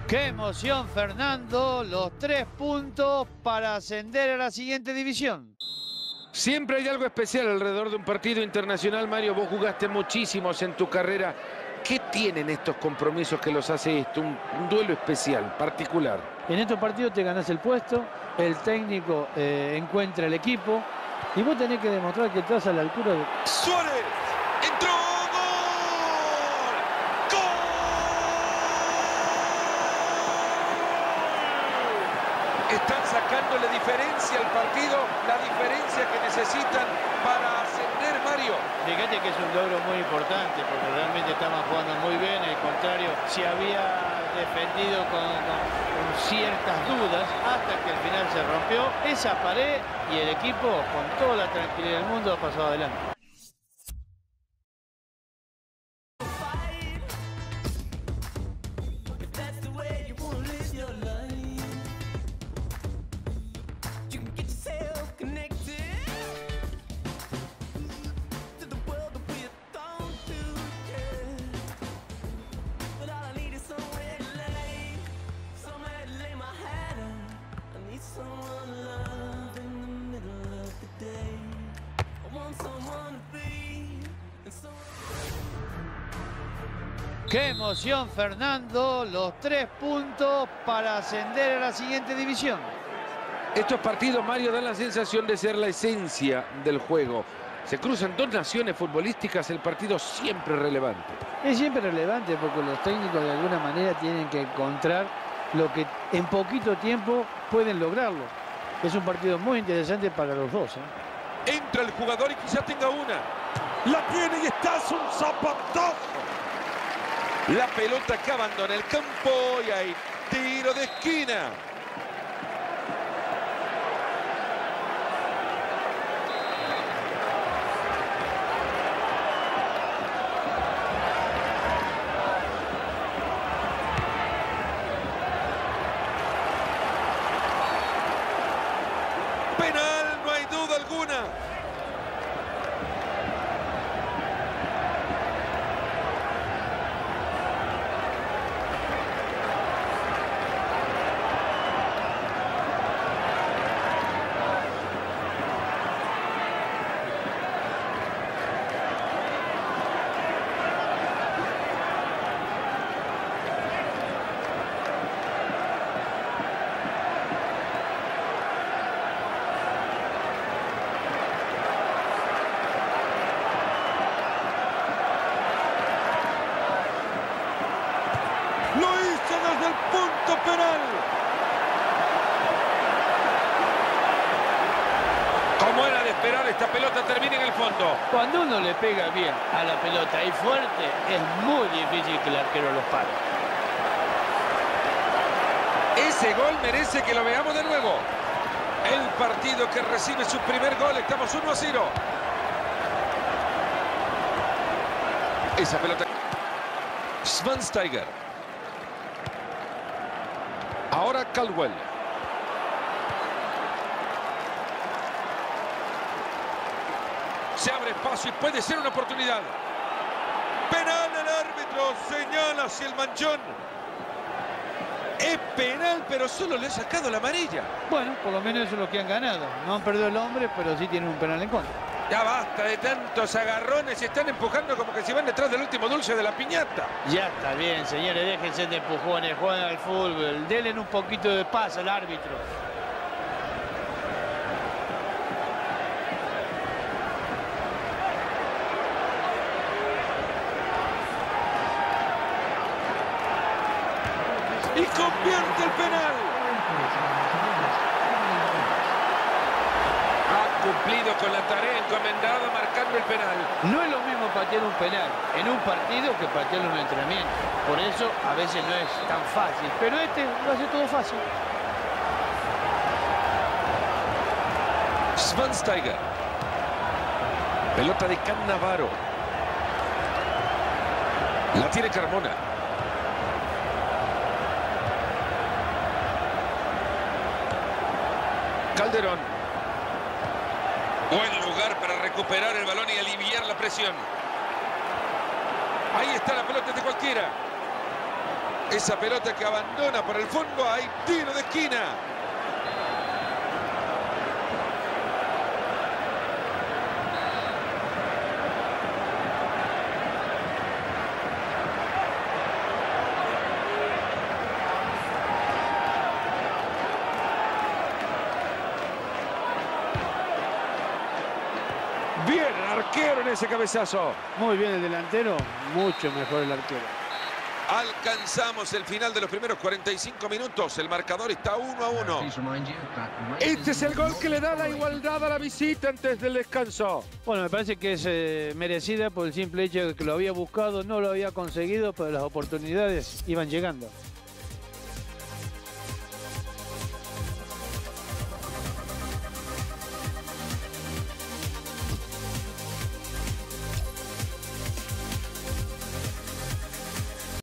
¡Qué emoción, Fernando! Los 3 puntos para ascender a la siguiente división. Siempre hay algo especial alrededor de un partido internacional, Mario. Vos jugaste muchísimos en tu carrera. ¿Qué tienen estos compromisos que los hace esto? Un duelo especial, particular. En estos partidos te ganás el puesto, el técnico encuentra el equipo y vos tenés que demostrar que estás a la altura de... ¡Suárez! ¡Entró! Están sacándole diferencia al partido, la diferencia que necesitan para ascender, Mario. Fíjate que es un logro muy importante porque realmente estaban jugando muy bien, al contrario, se había defendido con ciertas dudas hasta que al final se rompió esa pared y el equipo con toda la tranquilidad del mundo ha pasado adelante. ¡Qué emoción, Fernando! Los 3 puntos para ascender a la siguiente división. Estos partidos, Mario, dan la sensación de ser la esencia del juego. Se cruzan dos naciones futbolísticas, el partido siempre relevante. Es siempre relevante porque los técnicos de alguna manera tienen que encontrar lo que en poquito tiempo pueden lograrlo. Es un partido muy interesante para los dos, ¿eh? Entra el jugador y quizá tenga una. La tiene y está, es un zapatazo. La pelota que abandona el campo y hay tiro de esquina. Penal, no hay duda alguna. Lo hizo desde el punto penal. Como era de esperar, esta pelota termina en el fondo. Cuando uno le pega bien a la pelota y fuerte, es muy difícil que el arquero los pare. Ese gol merece que lo veamos de nuevo. El partido que recibe su primer gol. Estamos 1-0. Esa pelota. Schweinsteiger. Ahora Caldwell. Se abre espacio y puede ser una oportunidad. Penal, el árbitro señala hacia el manchón. Es penal, pero solo le ha sacado la amarilla. Bueno, por lo menos eso es lo que han ganado. No han perdido el hombre, pero sí tienen un penal en contra. Ya basta de tantos agarrones. Se están empujando como que se van detrás del último dulce de la piñata. Ya está bien, señores, déjense de empujones, jueguen al fútbol, denle un poquito de paz al árbitro. Y convierte el penal. Ha cumplido con la tarea encomendada marcando el penal. No es lo mismo patear un penal en un partido que patearlo en un entrenamiento. Por eso a veces no es tan fácil. Pero este lo hace todo fácil. Schweinsteiger. Pelota de Cannavaro. La tiene Carmona. Calderón. Buen lugar para recuperar el balón y aliviar la presión. Ahí está la pelota de cualquiera. Esa pelota que abandona por el fondo, hay tiro de esquina. Bien, el arquero en ese cabezazo. Muy bien el delantero, mucho mejor el arquero. Alcanzamos el final de los primeros 45 minutos. El marcador está 1-1. Este es el gol que le da la igualdad a la visita antes del descanso. Bueno, me parece que es merecida por el simple hecho de que lo había buscado, no lo había conseguido, pero las oportunidades iban llegando.